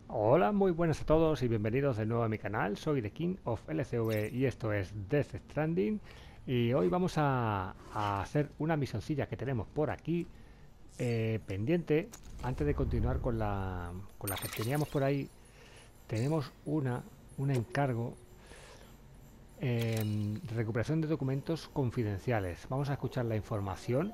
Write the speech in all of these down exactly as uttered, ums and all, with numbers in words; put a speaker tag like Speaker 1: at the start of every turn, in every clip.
Speaker 1: Hola, muy buenas a todos y bienvenidos de nuevo a mi canal. Soy The King of L C V y esto es Death Stranding. Y hoy vamos a, a hacer una misioncilla que tenemos por aquí eh, pendiente. Antes de continuar con la, con la que teníamos por ahí, tenemos una, un encargo en recuperación de documentos confidenciales. Vamos a escuchar la información.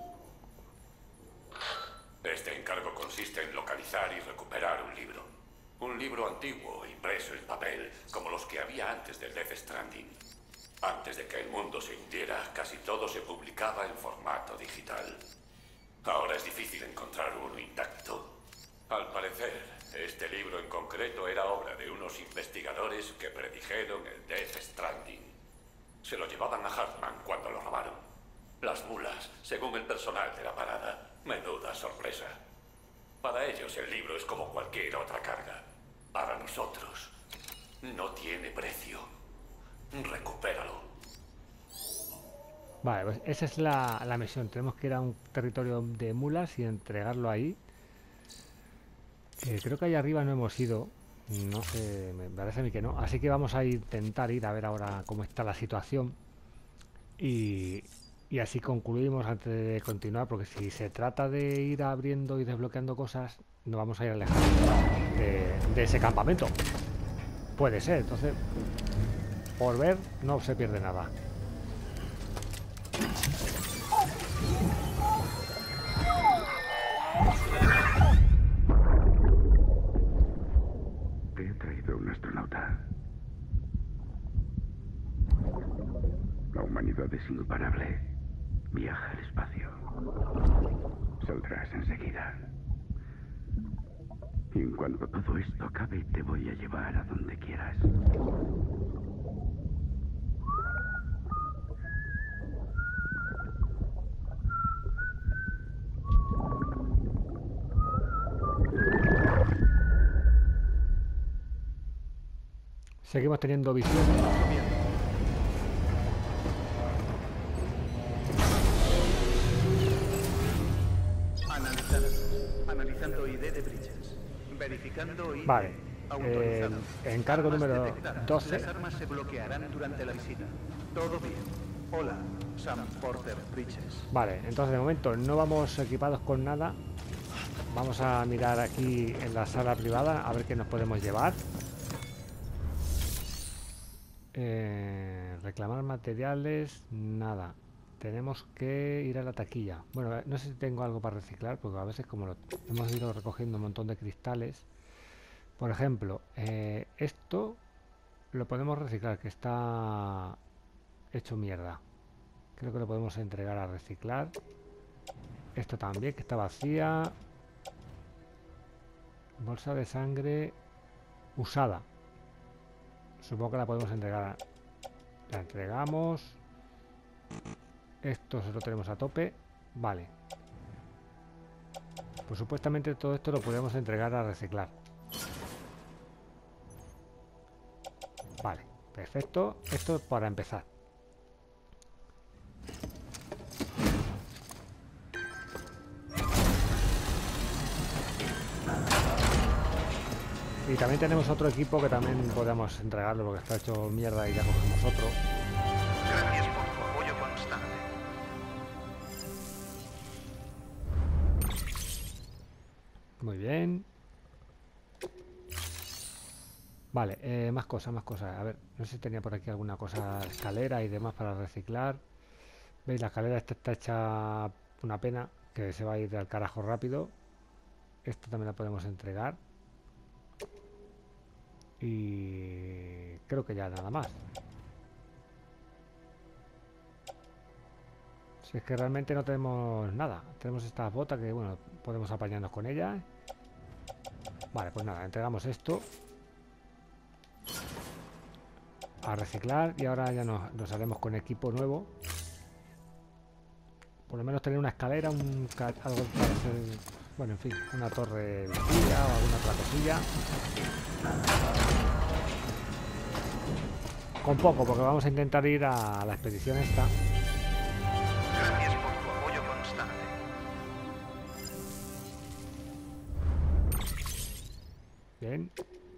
Speaker 2: Este encargo consiste en localizar y recuperar un libro. Un libro antiguo, impreso en papel, como los que había antes del Death Stranding. Antes de que el mundo se hundiera, casi todo se publicaba en formato digital. Ahora es difícil encontrar uno intacto. Al parecer, este libro en concreto era obra de unos investigadores que predijeron el Death Stranding. Se lo llevaban a Hartman cuando lo robaron. Las mulas, según el personal de la parada. Menuda sorpresa. Para ellos el libro es como cualquier otra carga. Para nosotros, no tiene precio. Recupéralo.
Speaker 1: Vale, pues esa es la, la misión. Tenemos que ir a un territorio de mulas y entregarlo ahí. Eh, creo que ahí arriba no hemos ido. No sé, me parece a mí que no. Así que vamos a intentar ir a ver ahora cómo está la situación. Y, y así concluimos antes de continuar, porque si se trata de ir abriendo y desbloqueando cosas, no vamos a ir alejando de, de ese campamento. Puede ser, entonces, por ver, no se pierde nada.
Speaker 3: Te he traído un astronauta. La humanidad es imparable. Viaja al espacio. Saldrás enseguida. Y en cuanto todo esto acabe, te voy a llevar a donde quieras.
Speaker 1: Seguimos teniendo visión.
Speaker 4: Analizando. Analizando I D de Bridges. Verificando I D.
Speaker 1: Vale.
Speaker 4: Autorizado.
Speaker 1: Eh, encargo
Speaker 4: Armas
Speaker 1: número
Speaker 4: detectadas.
Speaker 1: doce.
Speaker 4: Las armas se bloquearán durante la visita. Todo bien. Hola, Sam Porter Bridges.
Speaker 1: Vale, entonces de momento no vamos equipados con nada. Vamos a mirar aquí en la sala privada a ver qué nos podemos llevar. Eh, reclamar materiales, nada. Tenemos que ir a la taquilla. Bueno, no sé si tengo algo para reciclar, porque a veces como lo hemos ido recogiendo un montón de cristales. Por ejemplo, eh, esto lo podemos reciclar, que está hecho mierda. Creo que lo podemos entregar a reciclar. Esto también, que está vacía. Bolsa de sangre usada. Supongo que la podemos entregar. La entregamos. Esto se lo tenemos a tope. Vale. Pues supuestamente todo esto lo podemos entregar a reciclar. Vale, perfecto. Esto para empezar. Y también tenemos otro equipo que también podemos entregarlo porque está hecho mierda y ya cogemos otro.
Speaker 4: Gracias por tu apoyo constante.
Speaker 1: Muy bien. Vale, eh, más cosas, más cosas. A ver, no sé si tenía por aquí alguna cosa, escalera y demás para reciclar. ¿Veis? La escalera esta está hecha una pena, que se va a ir al carajo rápido. Esto también la podemos entregar. Y creo que ya nada más. Si es que realmente no tenemos nada. Tenemos estas botas que, bueno, podemos apañarnos con ellas. Vale, pues nada, entregamos esto a reciclar y ahora ya nos, nos haremos con equipo nuevo. Por lo menos tener una escalera, un algo para hacer, bueno, en fin, una torre vigía o alguna otra cosilla. Con poco, porque vamos a intentar ir a la expedición esta.
Speaker 4: Gracias por tu apoyo constante.
Speaker 1: Bien.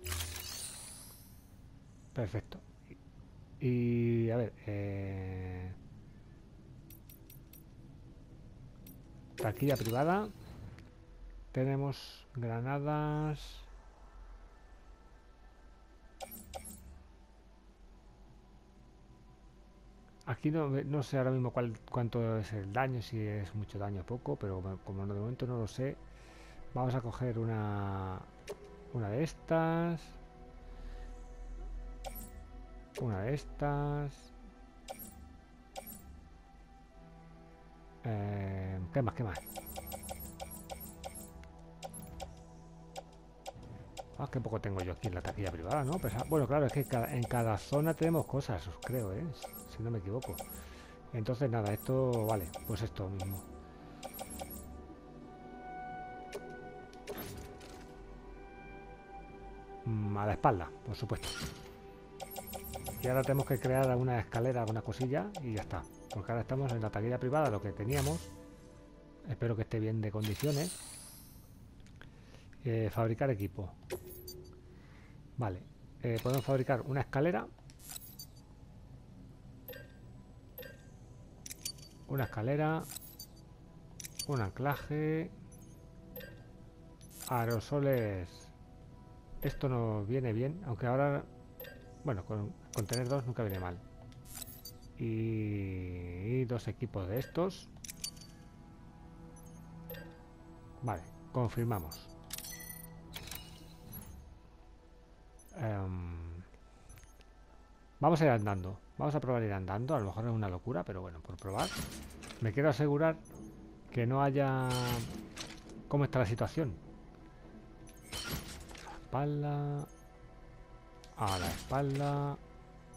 Speaker 1: Perfecto. Y a ver, eh... taquilla privada. Tenemos granadas. Aquí no, no sé ahora mismo cuál, cuánto es el daño, si es mucho daño o poco, pero como de momento no lo sé, vamos a coger una, una de estas. Una de estas. Eh, ¿Qué más? ¿Qué más? Ah, qué poco tengo yo aquí en la taquilla privada, ¿no? Pues, bueno, claro, es que cada, en cada zona tenemos cosas, creo, ¿eh? Si no me equivoco. Entonces, nada, esto vale, pues esto mismo. Mm, a la espalda, por supuesto. Y ahora tenemos que crear alguna escalera, alguna cosilla y ya está. Porque ahora estamos en la taquilla privada, lo que teníamos. Espero que esté bien de condiciones. Eh, fabricar equipo. Vale. Eh, podemos fabricar una escalera. Una escalera. Un anclaje. Aerosoles. Esto nos viene bien, aunque ahora... Bueno, con, con tener dos nunca viene mal. Y, y dos equipos de estos. Vale, confirmamos. Um, vamos a ir andando. Vamos a probar ir andando. A lo mejor es una locura, pero bueno, por probar. Me quiero asegurar que no haya... ¿Cómo está la situación? Espalda... A la espalda. A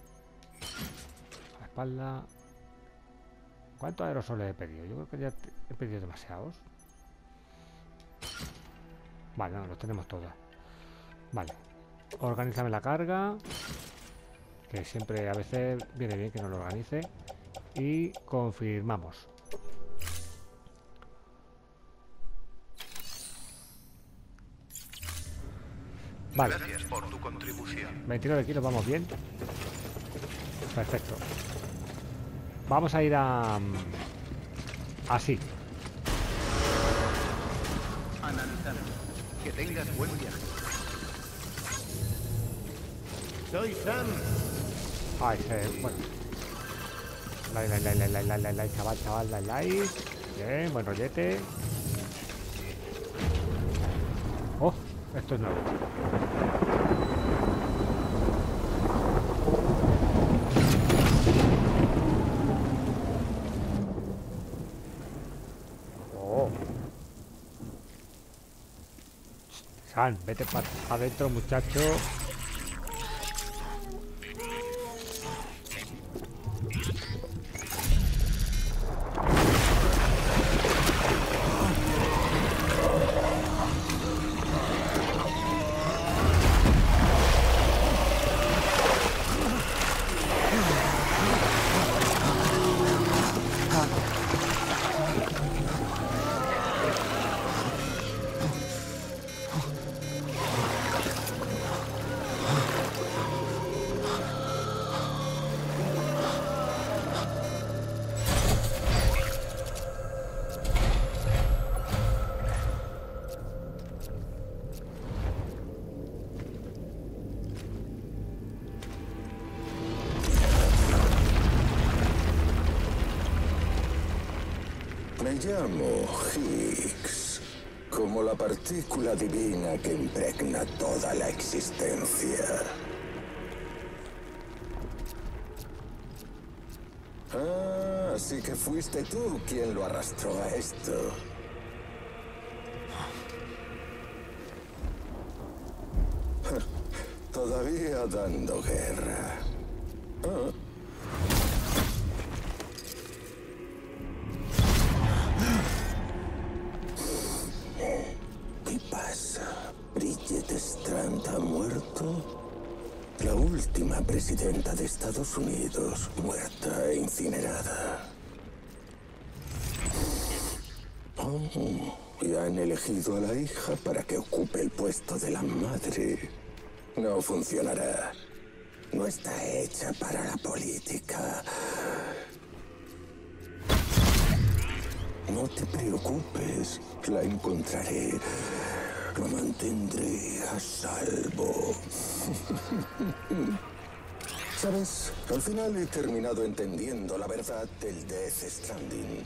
Speaker 1: la espalda. ¿Cuántos aerosoles he pedido? Yo creo que ya he pedido demasiados. Vale, no, los tenemos todos. Vale. Organízame la carga. Que siempre a veces viene bien que nos lo organice. Y confirmamos. Vale.
Speaker 4: Gracias por tu contribución.
Speaker 1: veintinueve kilos, vamos bien. Perfecto. Vamos a ir a... así.
Speaker 4: Analizando. Que tengas buen viaje.
Speaker 5: Soy Sam.
Speaker 1: Ay, eh, bueno. Lai, lai, lai, lai, lai, lai, lai, lai, chaval, chaval, lai, lai. Bien, buen rollete. Oh, esto es nuevo. Oh. San, vete para adentro, muchacho.
Speaker 6: Me llamo Higgs, como la partícula divina que impregna toda la existencia. Ah, así que fuiste tú quien lo arrastró a esto. Todavía dando guerra. Ah. ¿Qué pasa? ¿Bridget Strand ha muerto? La última presidenta de Estados Unidos, muerta e incinerada. Oh, y han elegido a la hija para que ocupe el puesto de la madre. No funcionará. no está hecha para la política. No te preocupes, la encontraré. Lo mantendré a salvo. ¿Sabes? Al final he terminado entendiendo la verdad del Death Stranding.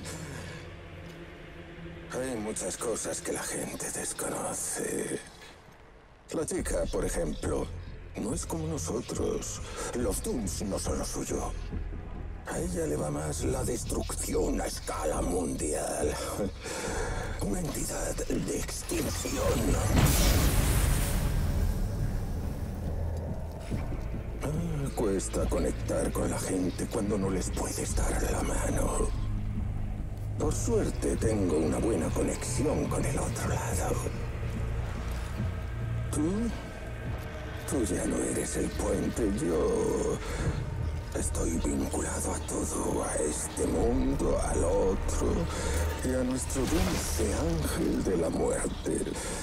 Speaker 6: Hay muchas cosas que la gente desconoce. La chica, por ejemplo, no es como nosotros. Los Dooms no son lo suyo. A ella le va más la destrucción a escala mundial. Una entidad de extinción. Ah, cuesta conectar con la gente cuando no les puedes dar la mano. Por suerte tengo una buena conexión con el otro lado. ¿Tú? Tú ya no eres el puente, yo... Estoy vinculado a todo, a este mundo, al otro, y a nuestro dulce ángel de la muerte.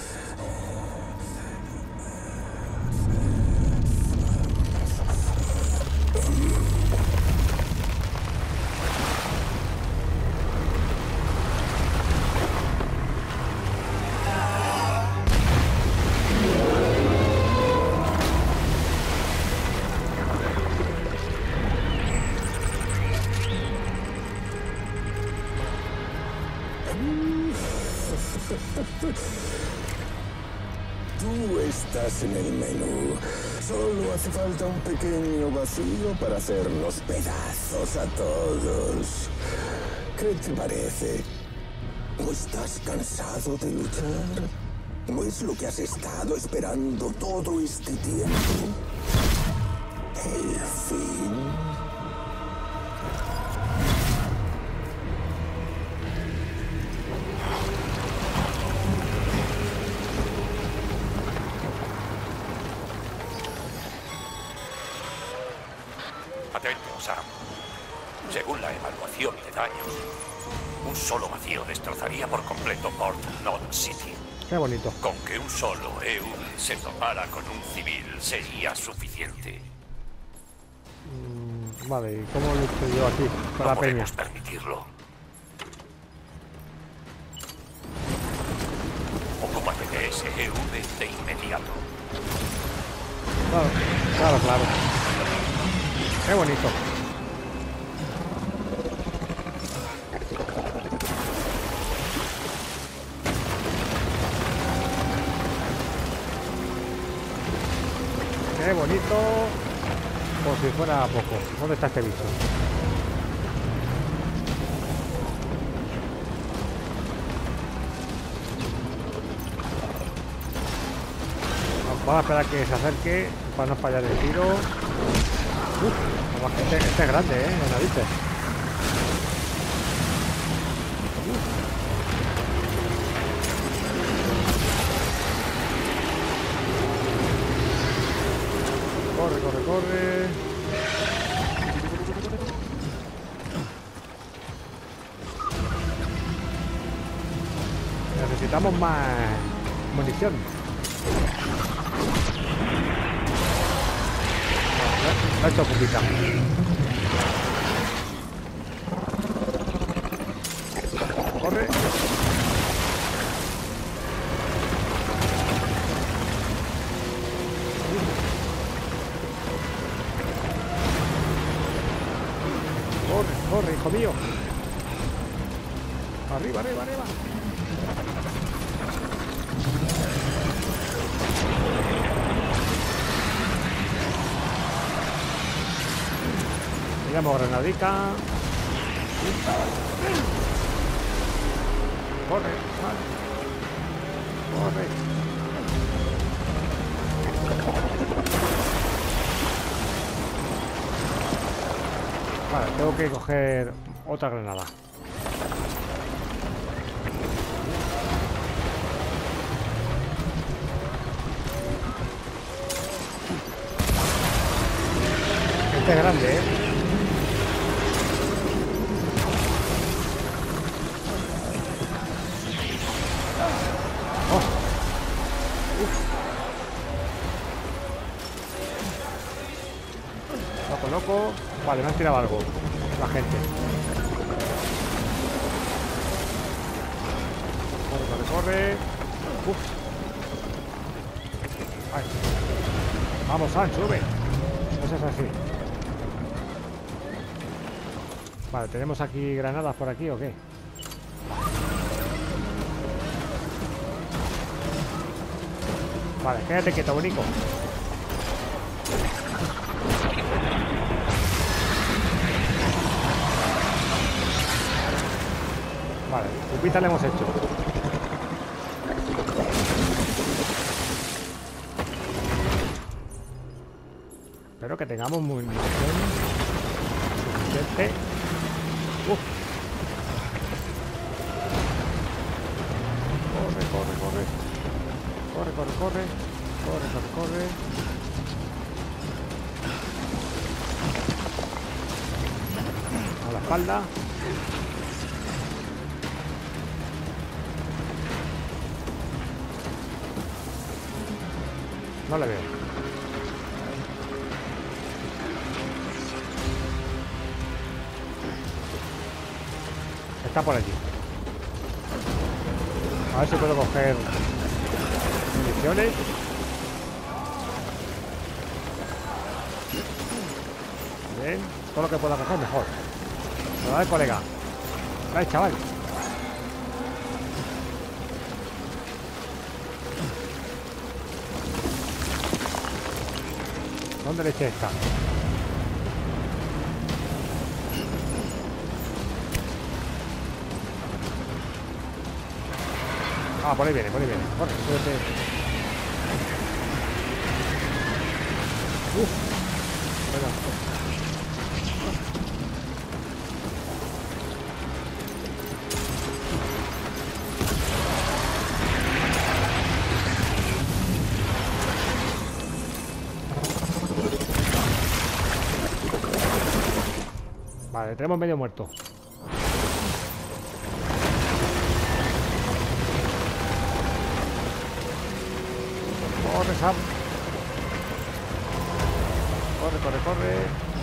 Speaker 6: Tú estás en el menú. Solo hace falta un pequeño vacío para hacernos pedazos a todos. ¿Qué te parece? ¿No estás cansado de luchar? ¿No es lo que has estado esperando todo este tiempo? El fin.
Speaker 2: Atento, Sam. Según la evaluación de daños, un solo vacío destrozaría por completo Port Knot City.
Speaker 1: Qué bonito.
Speaker 2: Con que un solo E U se topara con un civil sería suficiente.
Speaker 1: Mm, vale, ¿y cómo lo estoy yo aquí con
Speaker 2: No
Speaker 1: la peña?
Speaker 2: podemos permitirlo. Ocúpate de ese E U de inmediato.
Speaker 1: Claro, claro, claro. Qué bonito. Qué bonito. Como si fuera poco. ¿Dónde está este bicho? Vamos a esperar que se acerque para no fallar el tiro. Uf, este, este es grande, ¿eh? De narices. Corre, corre, corre. Necesitamos más munición. Lo he hecho poquita. Corre. Corre, corre, hijo mío. Arriba, arriba, arriba. Tiramos granadica. Corre, vale. Corre. Vale, tengo que coger otra granada. Este es grande, ¿eh? loco. Vale, me han tirado algo la gente. Corre, corre, corre. Uf. Ay. Vamos, San, sube. Eso es así. Vale, ¿tenemos aquí granadas por aquí o qué? Vale, quédate quieto, bonito. Vale, pupita le hemos hecho. Espero que tengamos munición suficiente. Uf. Corre, corre, corre. Corre, corre, corre. Corre, corre, corre. A la espalda. No le veo. Está por allí. A ver si puedo coger municiones. Bien. Todo lo que pueda coger mejor. Lo da el colega. Dale, chaval. ¿Dónde leche está? Ah, por ahí viene, por ahí viene. Corre, súbete. Uf. Bueno. Vale, tenemos medio muerto. Corre, Sam. Corre, corre, corre.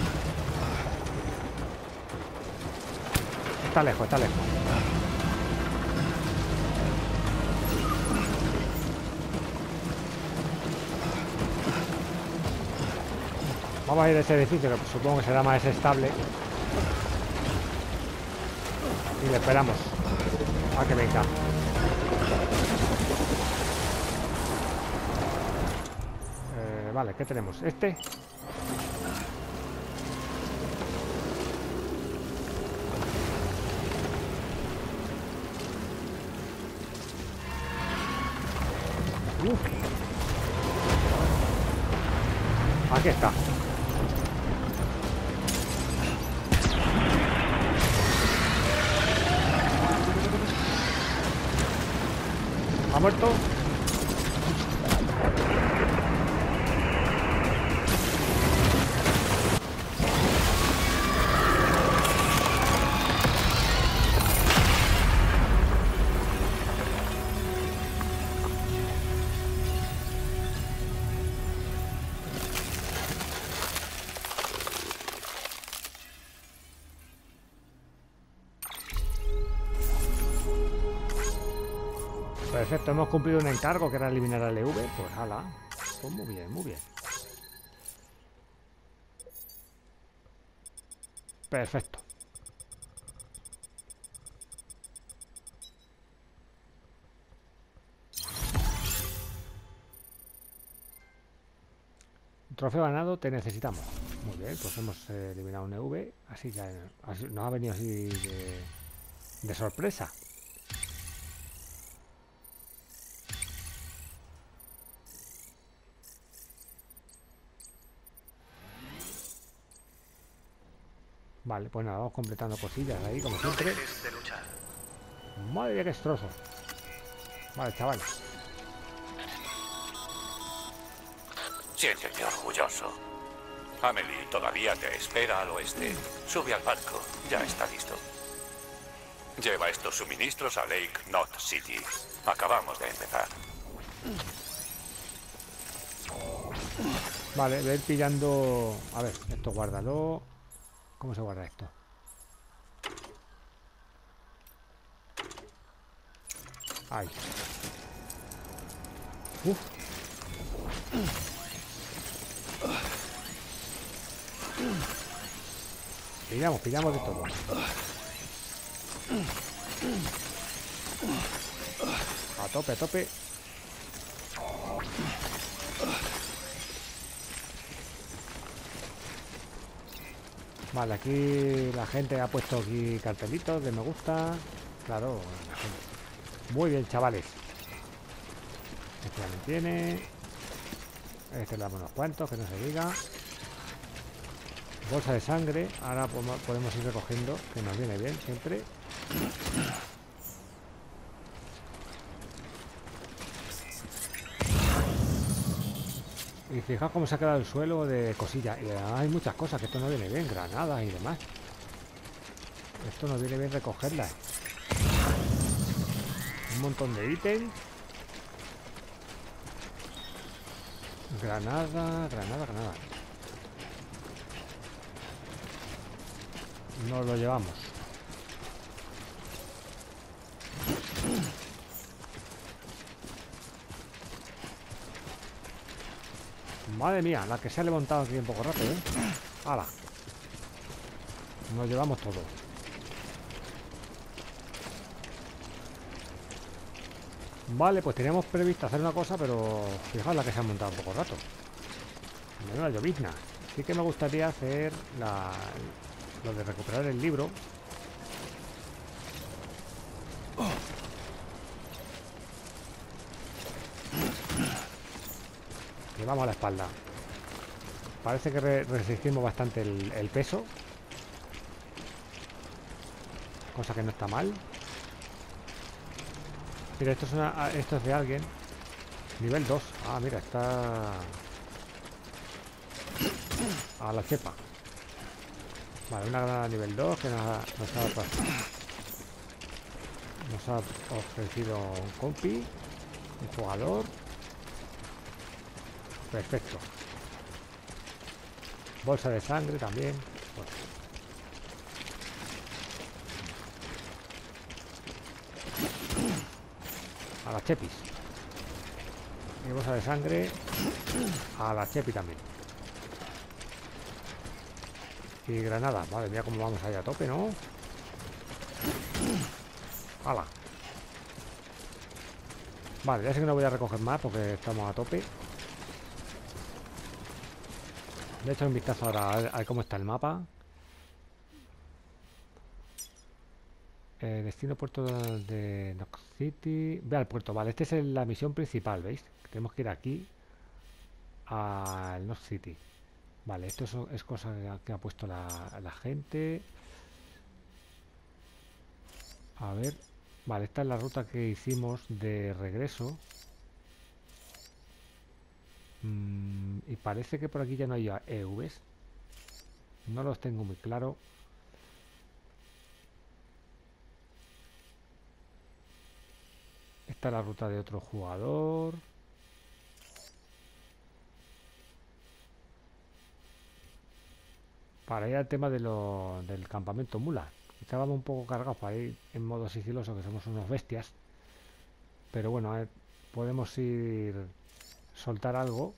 Speaker 1: Está lejos, está lejos. Vamos a ir a ese edificio, que supongo que será más estable. Y le esperamos a que venga. Eh, vale, ¿qué tenemos? Este. Uf. Aquí está. ¿Ha muerto? Perfecto, hemos cumplido un encargo que era eliminar al E V. Pues ala, pues muy bien, muy bien. Perfecto. Trofeo ganado, te necesitamos. Muy bien, pues hemos eh, eliminado un E V. Así que así, nos ha venido así de, de sorpresa. Vale, pues nada, vamos completando cosillas ahí, como siempre. Madre mía, qué destrozo. Vale, chaval.
Speaker 2: Siéntete orgulloso. Amelie todavía te espera al oeste. Sube al barco, ya está listo. Lleva estos suministros a Lake Knot City. Acabamos de empezar.
Speaker 1: Vale, voy a ir pillando... A ver, esto guárdalo. ¿Cómo se guarda esto? Ahí. Uf. Pillamos, pillamos de todo. A tope, a tope. Vale, aquí la gente ha puesto aquí cartelitos de me gusta. Claro, la gente. Muy bien, chavales. Este ya me tiene. Este le damos unos cuantos, que no se diga. Bolsa de sangre. Ahora podemos ir recogiendo, que nos viene bien siempre. Y fijaos cómo se ha quedado el suelo de cosillas. Y hay muchas cosas que esto no viene bien, granadas y demás. Esto no viene bien recogerlas. Un montón de ítems. Granada, granada, granada. Nos lo llevamos. Madre mía, la que se ha levantado aquí en poco rato, ¿eh? ¡Hala! Nos llevamos todo. Vale, pues teníamos previsto hacer una cosa, pero fijaos la que se ha montado en poco rato. Menuda llovizna. Sí que me gustaría hacer la... lo de recuperar el libro. Llevamos a la espalda. Parece que re resistimos bastante el, el peso. Cosa que no está mal. Mira, esto es, una, esto es de alguien. Nivel dos. Ah, mira, está... a la chepa. Vale, una granada nivel dos que nos ha, nos ha, nos ha ofrecido un compi. Un jugador. Perfecto. Bolsa de sangre también. Bueno. A la chepis. Y bolsa de sangre. A la chepi también. Y granada. Madre mía, cómo vamos ahí a tope, ¿no? ¡Hala! Vale, ya sé que no voy a recoger más porque estamos a tope. Voy a echar un vistazo ahora a ver, a ver cómo está el mapa. Eh, destino puerto de Nox City. Ve al puerto, vale. Esta es la misión principal, ¿veis? Tenemos que ir aquí al Nox City. Vale, esto es, es cosa que, que ha puesto la, la gente. A ver. Vale, esta es la ruta que hicimos de regreso. Mm, y parece que por aquí ya no hay E Vs. No los tengo muy claro. Esta es la ruta de otro jugador. Para ir al tema de lo, del campamento mula. Estábamos un poco cargados para ir en modo sigiloso, que somos unos bestias. Pero bueno, a ver, podemos ir... soltar algo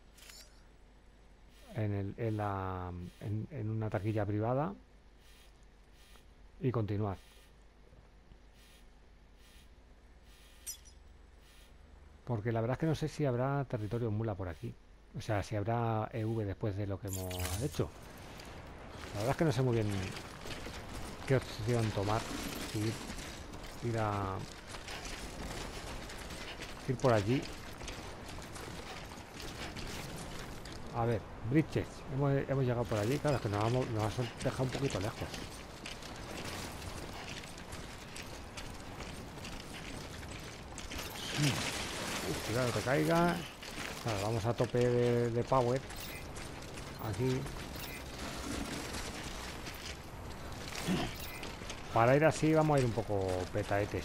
Speaker 1: en, el, en, la, en, en una taquilla privada y continuar. Porque la verdad es que no sé si habrá territorio mula por aquí. O sea, si habrá E V después de lo que hemos hecho. La verdad es que no sé muy bien qué opción tomar. Ir, ir a... ir por allí. A ver, Bridges. Hemos, hemos llegado por allí. Claro, es que nos hemos, nos hemos dejado un poquito lejos. Uf, cuidado, que caiga. Claro, vamos a tope de, de power. Aquí. Para ir así vamos a ir un poco petaetes.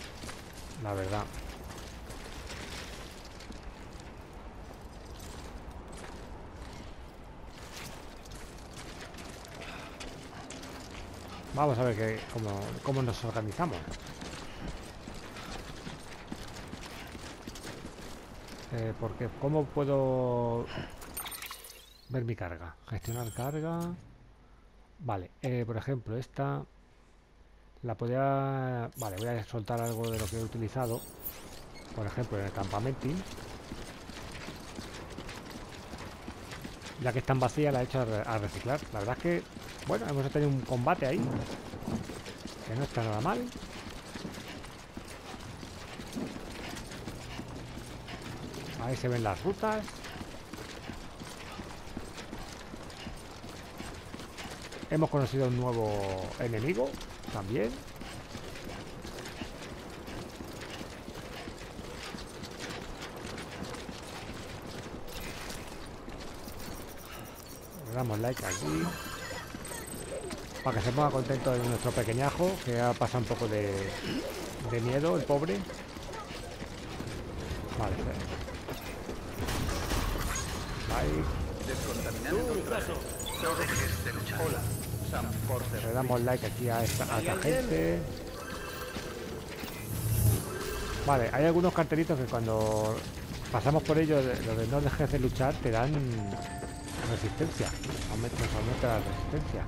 Speaker 1: La verdad. Vamos a ver que, cómo, cómo nos organizamos. Eh, porque, ¿cómo puedo ver mi carga? Gestionar carga. Vale, eh, por ejemplo, esta la podría... Vale, voy a soltar algo de lo que he utilizado. Por ejemplo, en el campamento. Ya que están vacías, la he hecho a, re a reciclar. La verdad es que, bueno, hemos tenido un combate ahí, que no está nada mal. Ahí se ven las rutas. Hemos conocido un nuevo enemigo también. Le damos like aquí para que se ponga contento de nuestro pequeñajo, que ha pasado un poco de, de miedo, el pobre. Vale, ahí.
Speaker 4: Hola, Sam Porter.
Speaker 1: Le damos like aquí a esta, a esta gente. Vale, hay algunos cartelitos que cuando pasamos por ellos, lo de no dejes de luchar, te dan resistencia. Aumenta, nos aumenta la resistencia.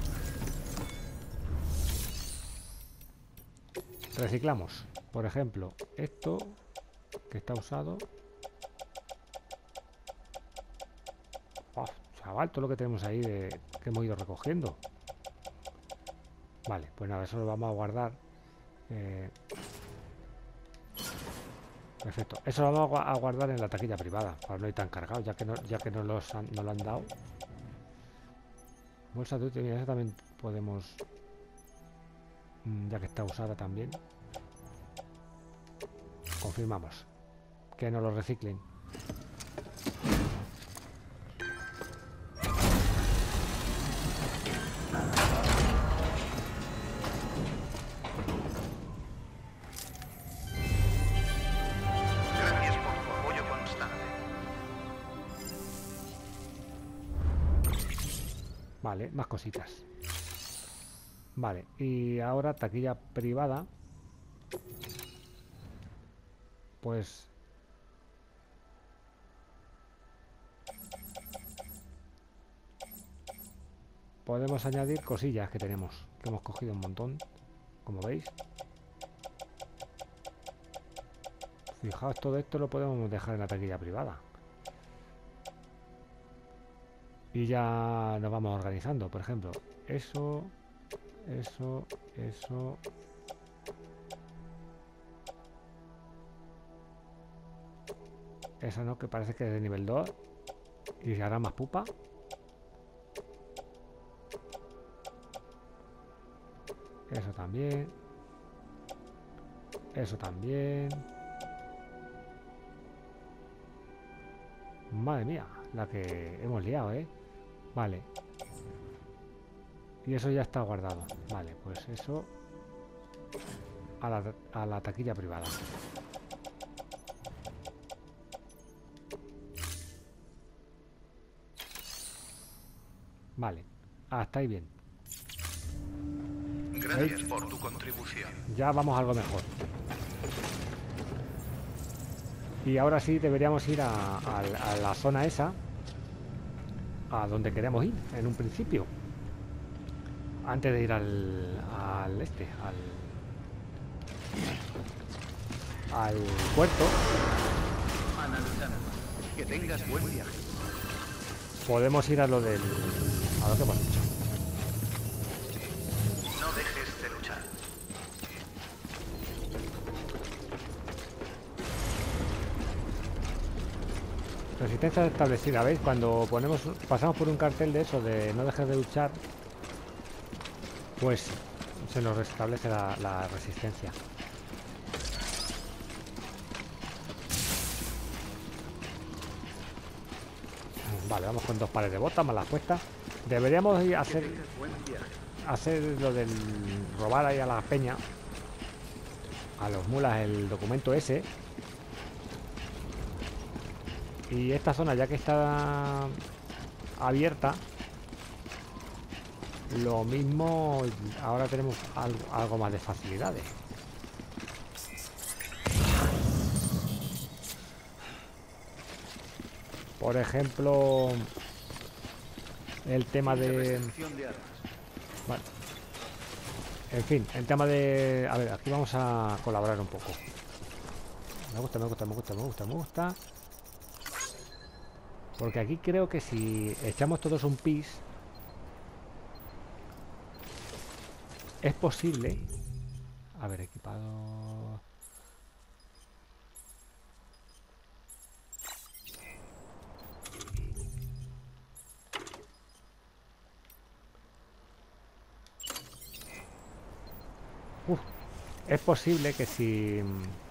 Speaker 1: Reciclamos. Por ejemplo, esto que está usado. Oh, chaval, todo lo que tenemos ahí de, que hemos ido recogiendo. Vale, pues nada, eso lo vamos a guardar. Eh, perfecto. Eso lo vamos a guardar en la taquilla privada para no ir tan cargado, ya que no, ya que no los han, no lo han dado. Bolsa de utilidades también podemos, ya que está usada también. Confirmamos que no lo reciclen.
Speaker 4: Gracias por tu apoyo constante.
Speaker 1: Vale, más cositas. Vale, y ahora taquilla privada. Pues podemos añadir cosillas que tenemos, que hemos cogido un montón, como veis. Fijaos, todo esto lo podemos dejar en la taquilla privada. Y ya nos vamos organizando. Por ejemplo, eso, eso, eso. Esa no, que parece que es de nivel dos. Y se hará más pupa. Eso también. Eso también. Madre mía, la que hemos liado, ¿eh? Vale. Y eso ya está guardado. Vale, pues eso a la, a la taquilla privada. Vale, hasta ahí bien.
Speaker 4: Gracias por tu contribución.
Speaker 1: Ya vamos a algo mejor. Y ahora sí deberíamos ir a, a, a la zona esa, a donde queremos ir en un principio, antes de ir al, al este, al, al puerto.
Speaker 4: Analizando. Que tengas buen viaje.
Speaker 1: Podemos ir a lo del, a lo que hemos hecho.
Speaker 4: No dejes de luchar.
Speaker 1: Resistencia establecida, ¿veis? Cuando ponemos, pasamos por un cartel de eso, de no dejes de luchar, pues se nos restablece la, la resistencia. Vale, vamos con dos pares de botas, más las puestas. Deberíamos ir a hacer, hacer lo del robar ahí a la peña, a los mulas, el documento ese. Y esta zona, ya que está abierta, lo mismo ahora tenemos algo, algo más de facilidades. Por ejemplo, el tema de...
Speaker 4: Recepción de armas.
Speaker 1: Vale. En fin, el tema de... A ver, aquí vamos a colaborar un poco. Me gusta, me gusta, me gusta, me gusta, me gusta. Porque aquí creo que si echamos todos un pis, es posible... A ver, equipado... Uf, es posible que si...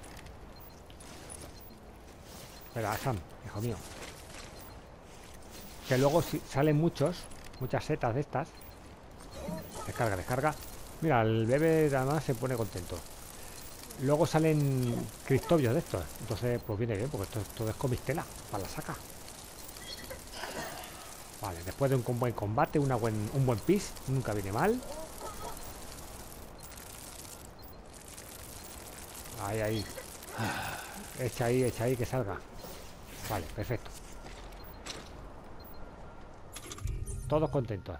Speaker 1: Espera, Sam, hijo mío. Que luego si salen muchos, muchas setas de estas. Descarga, descarga. Mira, el bebé además se pone contento. Luego salen cristobios de estos. Entonces, pues viene bien, porque esto, esto es comistela para la saca. Vale, después de un buen combate, una buen, un buen pis, nunca viene mal. Ahí, ahí. Echa ahí, echa ahí, que salga. Vale, perfecto. Todos contentos.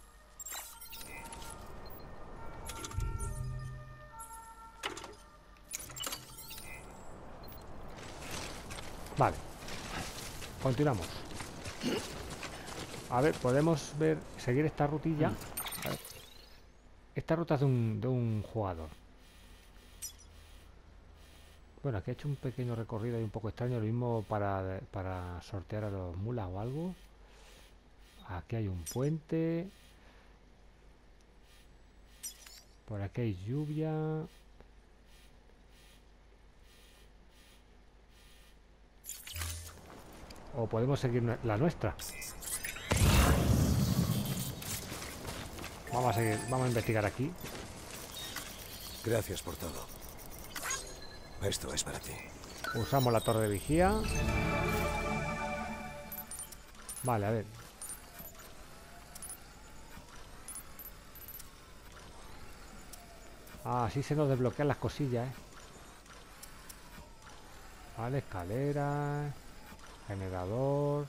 Speaker 1: Vale. Continuamos. A ver, podemos ver, seguir esta rutilla. A ver. Esta ruta es de un, de un jugador. Bueno, aquí he hecho un pequeño recorrido y un poco extraño, lo mismo para, para sortear a los mulas o algo. Aquí hay un puente. Por aquí hay lluvia. O podemos seguir la nuestra. Vamos a seguir, vamos a investigar aquí.
Speaker 7: Gracias por todo. Esto es para ti.
Speaker 1: Usamos la torre de vigía. Vale, a ver. Ah, así se nos desbloquean las cosillas, ¿eh? Vale, escalera. Generador.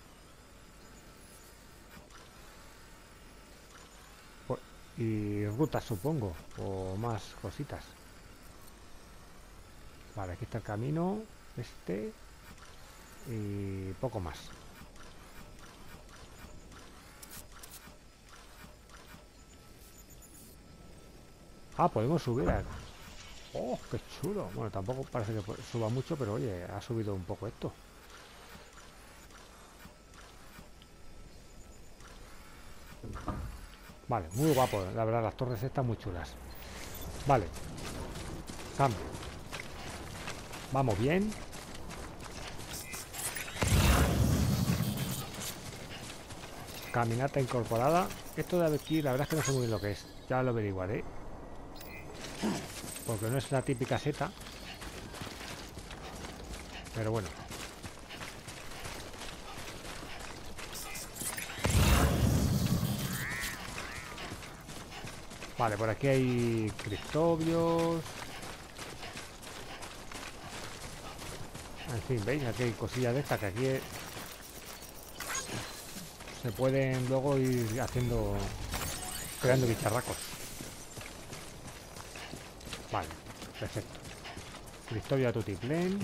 Speaker 1: Pues, y rutas, supongo. O más cositas. Vale, aquí está el camino. Este. Y poco más. Ah, podemos subir a... ¡Oh, qué chulo! Bueno, tampoco parece que suba mucho, pero oye, ha subido un poco esto. Vale, muy guapo, la verdad, las torres están muy chulas. Vale. Sam. Vamos bien. Caminata incorporada. Esto de aquí, la verdad es que no sé muy bien lo que es. Ya lo averiguaré. Porque no es la típica seta. Pero bueno. Vale, por aquí hay cristobios. En fin, ¿veis? Aquí hay cosillas de estas que aquí es... se pueden luego ir haciendo... creando bicharracos. Vale, perfecto. Cristobio a tutiplén.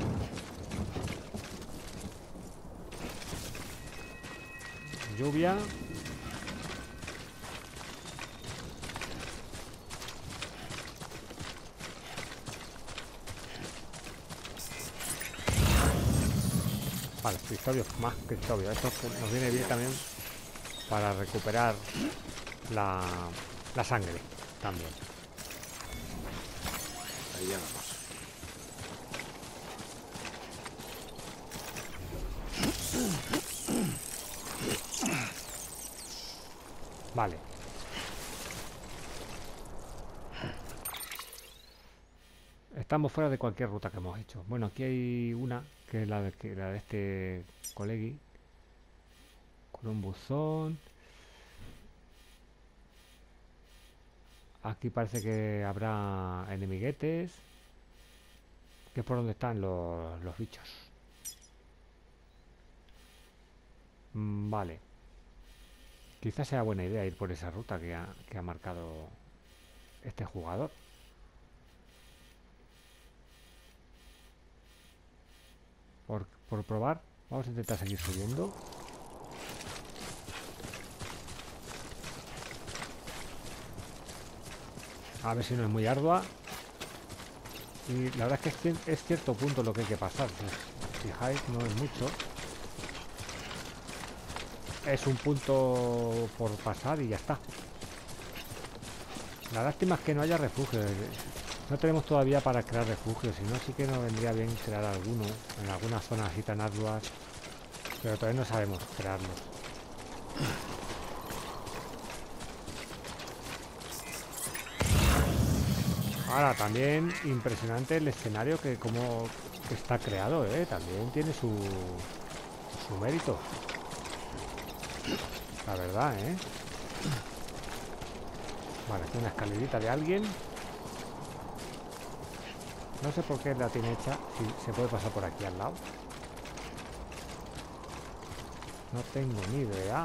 Speaker 1: Lluvia. Vale, cristobio, más cristobio. Esto nos viene bien también para recuperar la, la sangre también.
Speaker 7: Allá vamos.
Speaker 1: Vale. Estamos fuera de cualquier ruta que hemos hecho. Bueno, aquí hay una que es la de, que, la de este colegui. Con un buzón. Aquí parece que habrá enemiguetes, que es por donde están los, los bichos. Mm, vale. Quizás sea buena idea ir por esa ruta que ha, que ha marcado este jugador. Por, por probar, vamos a intentar seguir subiendo. A ver si no es muy ardua. Y la verdad es que es, es cierto punto lo que hay que pasar. Si os fijáis, no es mucho. Es un punto por pasar y ya está. La lástima es que no haya refugio. No tenemos todavía para crear refugios. Si no, sí que nos vendría bien crear alguno en algunas zonas así tan arduas. Pero todavía no sabemos crearlos. Ahora, también impresionante el escenario que como está creado, ¿eh? También tiene su, su mérito. La verdad, ¿eh? Vale, aquí una escalerita de alguien. No sé por qué la tiene hecha. Si se puede pasar por aquí al lado. No tengo ni idea.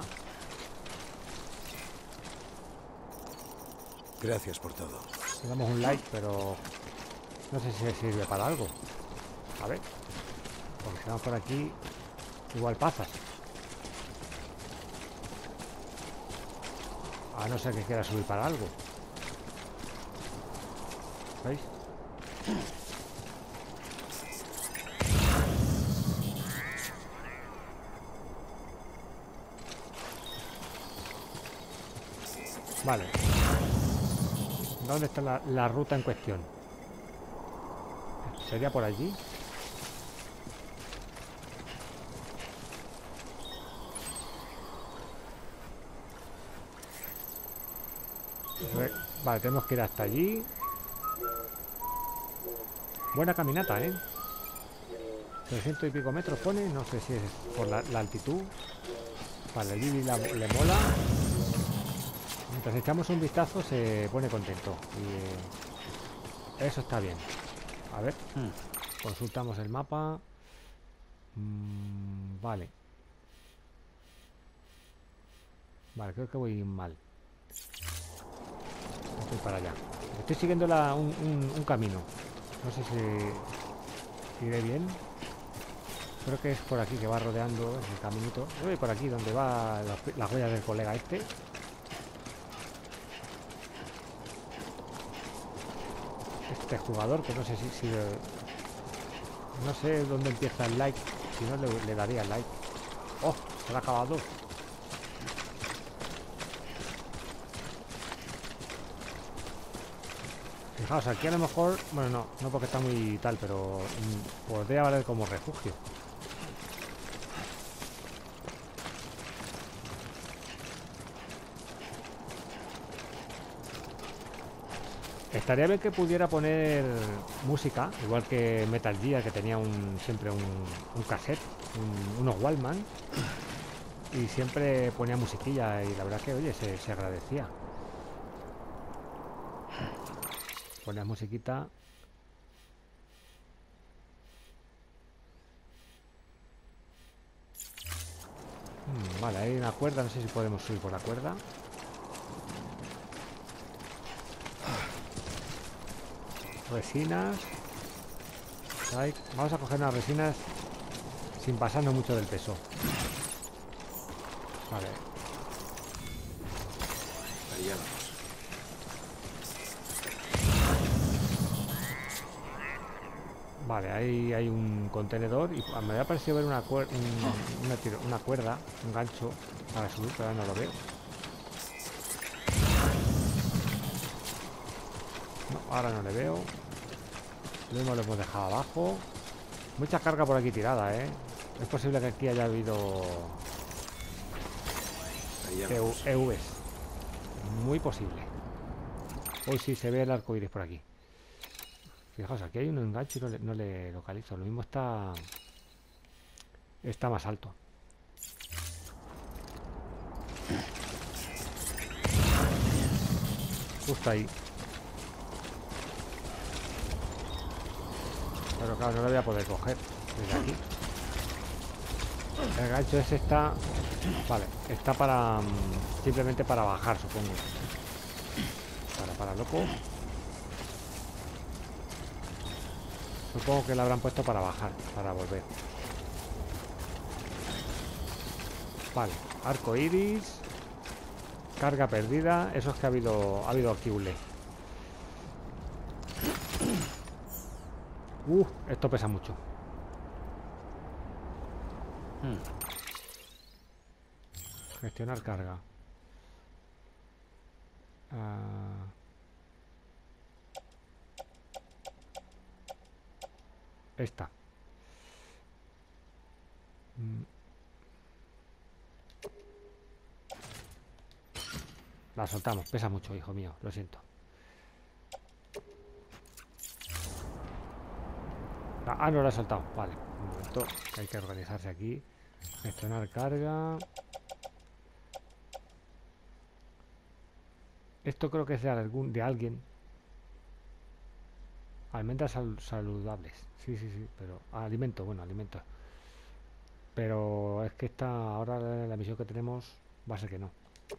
Speaker 7: Gracias por todo.
Speaker 1: Le damos un like, pero no sé si sirve para algo. A ver. Porque si vamos por aquí, igual pasas. A no ser que quiera subir para algo. ¿Veis? Vale. ¿Dónde está la, la ruta en cuestión? ¿Sería por allí? Vale, tenemos que ir hasta allí. Buena caminata, ¿eh? trescientos y pico metros pone. No sé si es por la, la altitud. Vale, a Lili la, le mola. Mientras echamos un vistazo se pone contento. Y eh, eso está bien. A ver. Consultamos el mapa. Mm, vale. Vale, creo que voy mal. Estoy para allá. Estoy siguiendo la, un, un, un camino. No sé si iré bien. Creo que es por aquí que va rodeando el caminito. Yo voy por aquí donde va las, las huellas del colega este. Este jugador que no sé si, si no sé dónde empieza el like. Si no le, le daría el like. Oh, se lo ha acabado. Fijaos, aquí a lo mejor, bueno, no, no porque está muy tal, pero mm, podría valer como refugio. Estaría bien que pudiera poner música, igual que Metal Gear, que tenía un, siempre un, un cassette, un, unos Walkman, y siempre ponía musiquilla, y la verdad que, oye, se, se agradecía. Pones musiquita. Hmm, vale, hay una cuerda. No sé si podemos subir por la cuerda. Resinas. Ahí. Vamos a coger unas resinas sin pasarnos mucho del peso. Vale.
Speaker 7: Allá vamos.
Speaker 1: Vale, ahí hay un contenedor y me había parecido ver una, cuer un, una, tiro una cuerda, un gancho para subir, pero ahora no lo veo. No, ahora no le veo. Lo mismo lo hemos dejado abajo. Mucha carga por aquí tirada, ¿eh? Es posible que aquí haya habido E Vs. Muy posible. Hoy sí se ve el arco iris por aquí. Fijaos, aquí hay un enganche y no le, no le localizo. Lo mismo está está más alto. Justo ahí. Pero claro, no lo voy a poder coger desde aquí. El gancho ese está... Vale, está para... mm, simplemente para bajar, supongo. Para, para, loco. Supongo que lo habrán puesto para bajar, para volver. Vale, arco iris. Carga perdida. Eso es que ha habido, ha habido aquí un le. Uh, esto pesa mucho. Hmm. Gestionar carga. Ah. Esta. Mm. La soltamos, pesa mucho, hijo mío, lo siento. Ah, no la he soltado, vale. Un momento, que hay que organizarse aquí. Gestionar carga. Esto creo que es de algún de alguien. Almendras sal saludables. Sí, sí, sí, pero ah, alimento, bueno, alimentos. Pero es que esta ahora la, la misión que tenemos va a ser que no.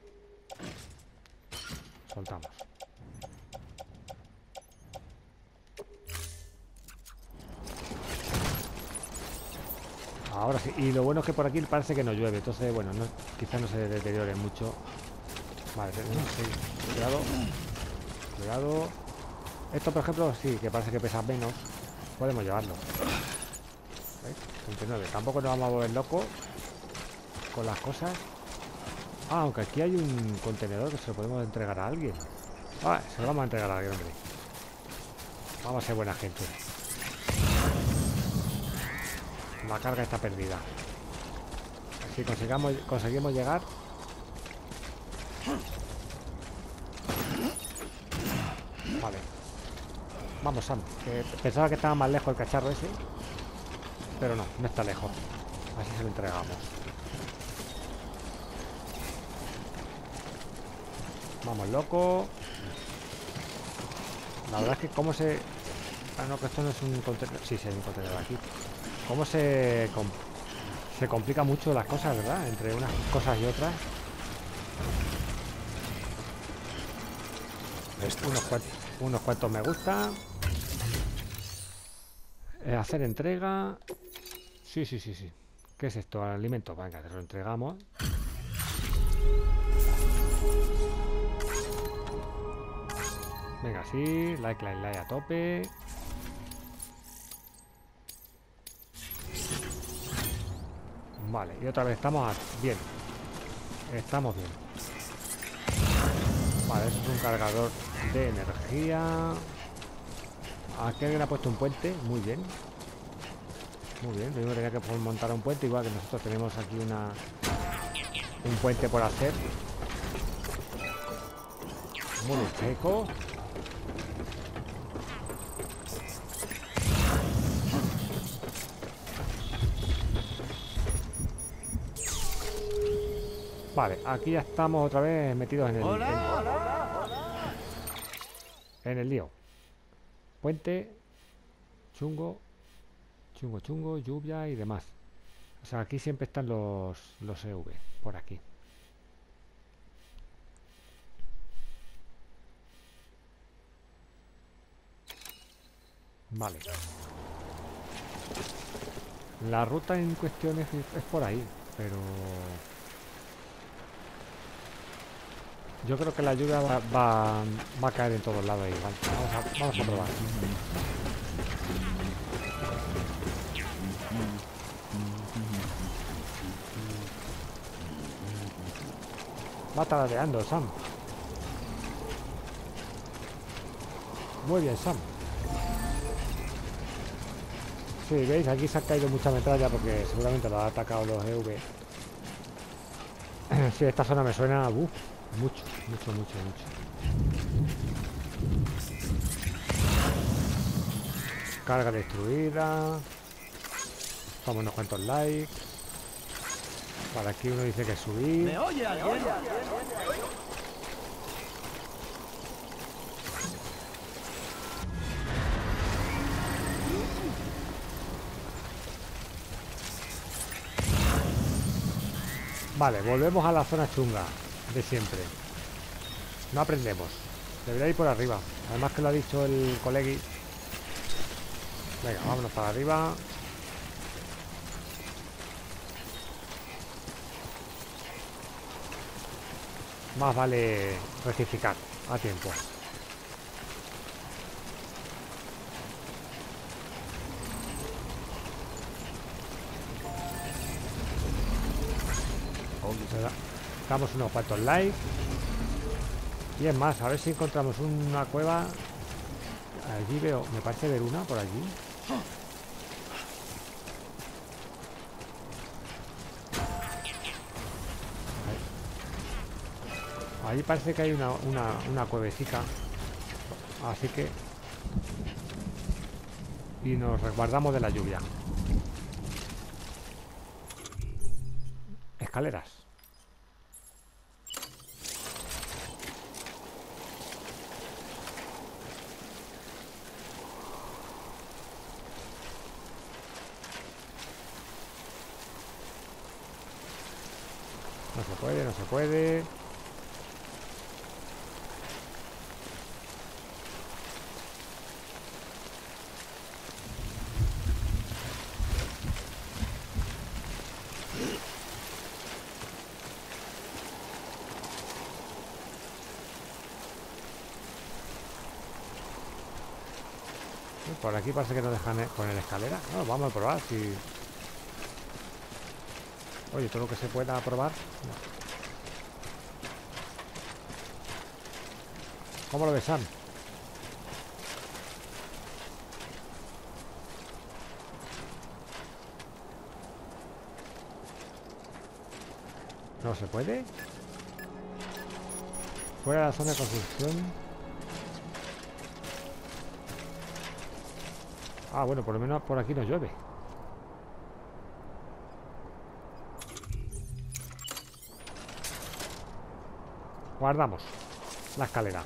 Speaker 1: Soltamos. Ahora sí, y lo bueno es que por aquí parece que no llueve, entonces bueno, no, quizás no se deteriore mucho. Vale, sí, cuidado. Cuidado. Esto por ejemplo sí, que parece que pesa menos. Podemos llevarlo. ¿Veis? treinta y nueve. Tampoco nos vamos a volver locos con las cosas. Ah, aunque aquí hay un contenedor que se lo podemos entregar a alguien. Ah, se lo vamos a entregar a alguien, hombre. Vamos a ser buena gente. La carga está perdida. Si consigamos, conseguimos llegar. Vale. Vamos, Sam. Que pensaba que estaba más lejos el cacharro ese. Pero no, no está lejos. Así se lo entregamos. Vamos, loco. La verdad es que cómo se... Ah, no, que esto no es un contenedor. Sí, sí, hay un contenedor aquí. Cómo se... Com... Se complica mucho las cosas, ¿verdad? Entre unas cosas y otras.
Speaker 7: Esto
Speaker 1: Unos cuantos, unos cuantos me gusta. Eh, hacer entrega. Sí, sí, sí, sí. ¿Qué es esto? Alimento. Venga, te lo entregamos. Venga, sí. Like, like, like a tope. Vale, y otra vez estamos a... bien. Estamos bien. Vale, eso es un cargador de energía. Aquí alguien ha puesto un puente. Muy bien. Muy bien. Lo mismo tenía que montar un puente. Igual que nosotros tenemos aquí una un puente por hacer. Muy seco. Vale, aquí ya estamos otra vez metidos en el, en, en el lío. Puente, chungo, chungo, chungo, lluvia y demás. O sea, aquí siempre están los, los E V, por aquí. Vale. La ruta en cuestión es, es por ahí, pero... Yo creo que la lluvia va, va, va a caer en todos lados igual. Vamos a, vamos a probar. Va tarareando, Sam. Muy bien, Sam. Sí, veis, aquí se ha caído mucha metralla porque seguramente lo ha atacado los E V. Sí, esta zona me suena... Uh, mucho, mucho, mucho, mucho. Carga destruida. Toma unos cuantos likes. Para aquí uno dice que subir.
Speaker 5: ¿Me oye alguien?
Speaker 1: Vale, volvemos a la zona chunga de siempre. No aprendemos. Debería ir por arriba. Además que lo ha dicho el colegui. Venga, vámonos para arriba. Más vale rectificar a tiempo. Damos unos cuantos likes. Y es más, a ver si encontramos una cueva. Allí veo, me parece ver una por allí. Ahí parece que hay una, una, una cuevecita. Así que... Y nos resguardamos de la lluvia. Escaleras. No se puede, no se puede. Por aquí parece que nos dejan poner escalera. No, vamos a probar si... Oye, todo lo que se pueda probar. No. ¿Cómo lo ves, Sam? ¿No se puede? Fuera de la zona de construcción. Ah, bueno, por lo menos por aquí no llueve. Guardamos la escalera.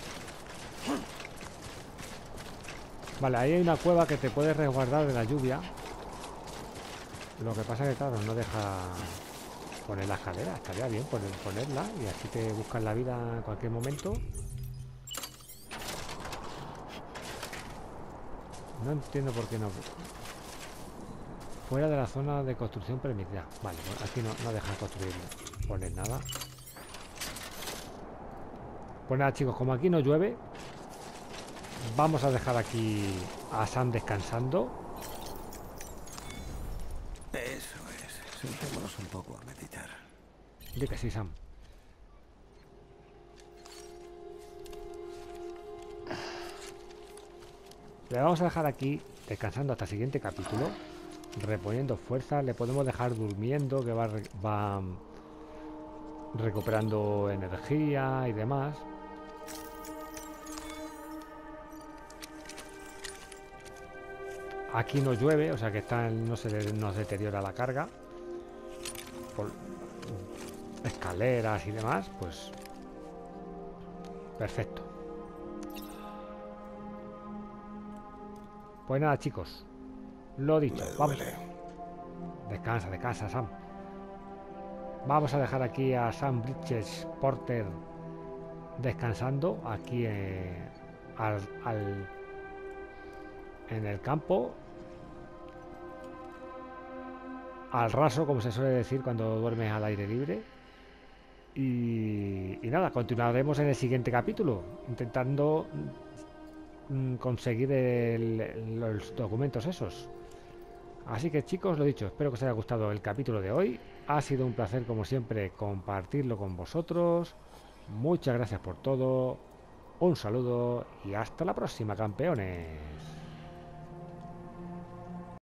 Speaker 1: Vale, ahí hay una cueva que te puedes resguardar de la lluvia. Lo que pasa es que, claro, no deja poner la escalera. Estaría bien poner, ponerla y así te buscan la vida en cualquier momento. No entiendo por qué no. Fuera de la zona de construcción permitida. Vale, pues aquí no, no deja construir, poner nada. Pues nada, chicos, como aquí no llueve, vamos a dejar aquí a Sam descansando.
Speaker 7: Eso es. Sentémonos un poco a meditar.
Speaker 1: Di que sí, Sam. Le vamos a dejar aquí descansando hasta el siguiente capítulo, reponiendo fuerzas. Le podemos dejar durmiendo, que va, va recuperando energía y demás. Aquí no llueve, o sea que está, no se nos deteriora la carga. Por escaleras y demás, pues perfecto. Pues nada, chicos, lo dicho, vamos. Descansa, descansa, Sam. Vamos a dejar aquí a Sam Bridges Porter descansando aquí eh, al, al en el campo, al raso, como se suele decir cuando duermes al aire libre. Y, y nada, continuaremos en el siguiente capítulo intentando conseguir el, los documentos esos. Así que, chicos, lo dicho, espero que os haya gustado el capítulo de hoy. Ha sido un placer, como siempre, compartirlo con vosotros. Muchas gracias por todo. Un saludo y hasta la próxima, campeones.